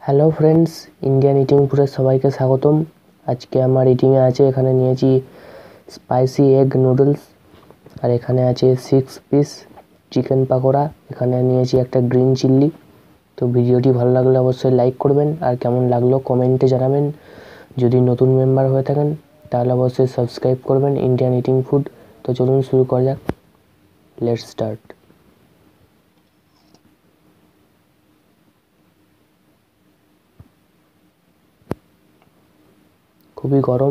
Hello friends, Indian eating पूरे सबाइके स्वागतम। आज के आमार इटिंगे आछे एखाने निয়েছি स्पाइसी एग नूडल्स और एखाने आछे 6 पिस चिकेन पकोड़ा, एखाने निয়েছি একটা ग्रीन चिल्ली। तो भिडियोटी भालो लागले अवश्य लाइक करबेन और केमन लागलो कमेंटे जानाबेन। यदि नतून मेम्बर हये थाकेन ताहले अवश्य सबस्क्राइब करबेन इंडियन इटिंग फूड। तो चलुन शुरू करा जाक, लेट्स स्टार्ट। খুবই গরম।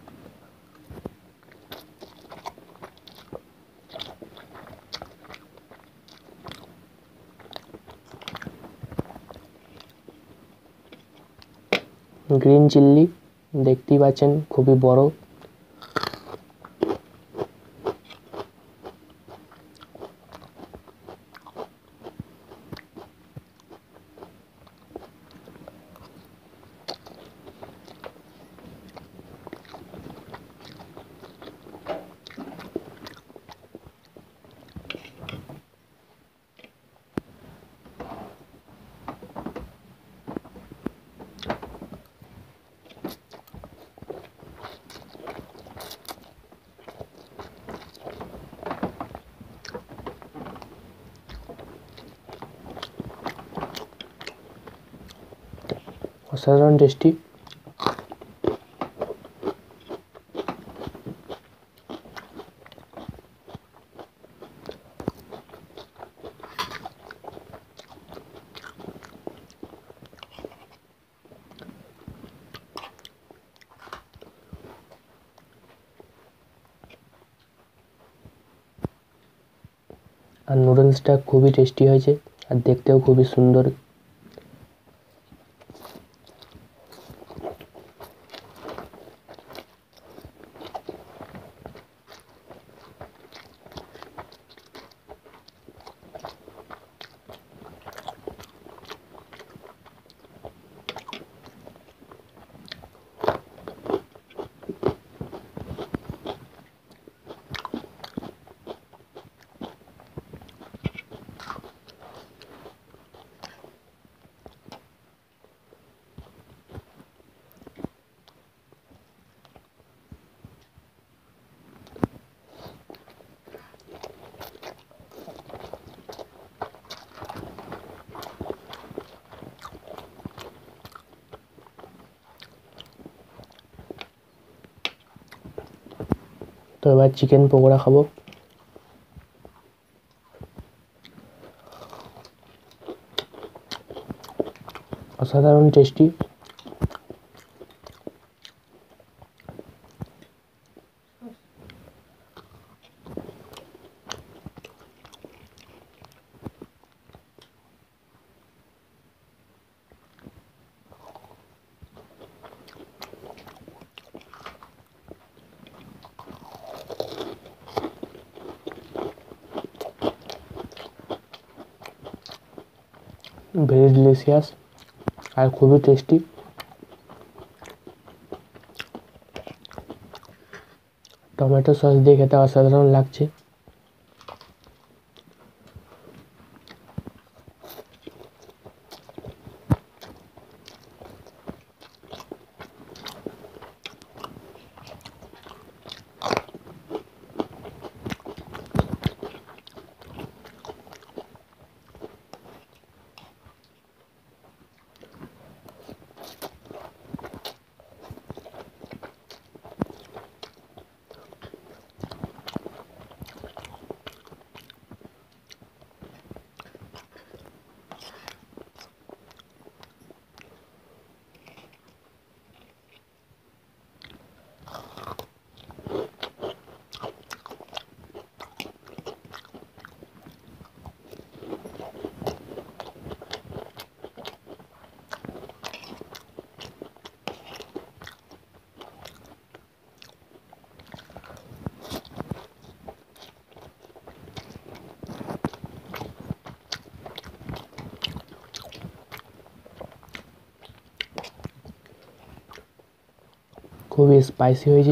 গ্রিন চিল্লি দেখতেই পাচ্ছেন খুবই বড়। অসাধারণ টেস্টি। আর নুডলসটা খুবই টেস্টি হয়েছে আর দেখতেও খুবই সুন্দর। তো এবার চিকেন পকোড়া খাবো। অসাধারণ টেস্টি। ভেরি ডিলিশিয়াস আর খুবই টেস্টি। টমেটো সস দিয়ে খেতে অসাধারণ লাগছে। খুবই স্পাইসি হয়েছে।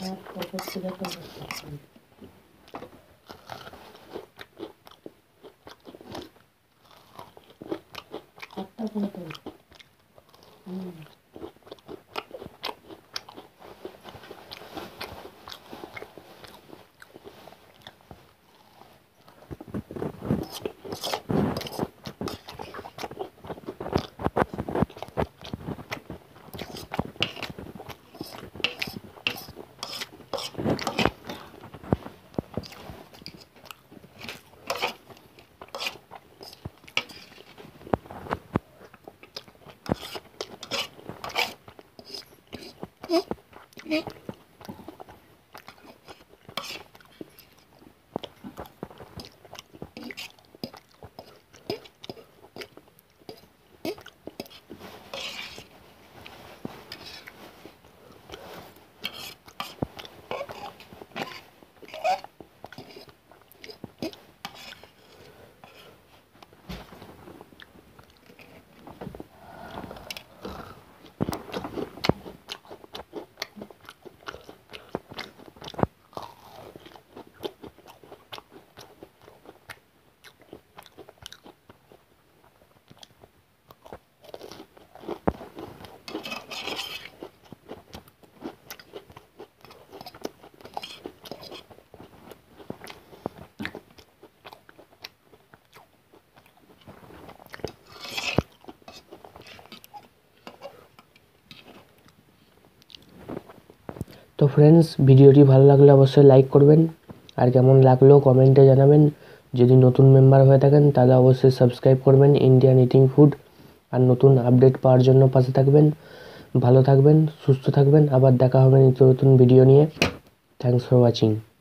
তো ফ্রেন্ডস, ভিডিওটি ভালো লাগলে অবশ্যই লাইক করবেন, আর কেমন লাগলো কমেন্টে জানাবেন। যদি নতুন মেম্বার হয়ে থাকেন তাহলে অবশ্যই সাবস্ক্রাইব করবেন ইন্ডিয়ান ইটিং ফুড, আর নতুন আপডেট পাওয়ার জন্য পাশে থাকবেন। ভালো থাকবেন, সুস্থ থাকবেন, আবার দেখা হবে নিত্য নতুন ভিডিও নিয়ে। Thanks for watching.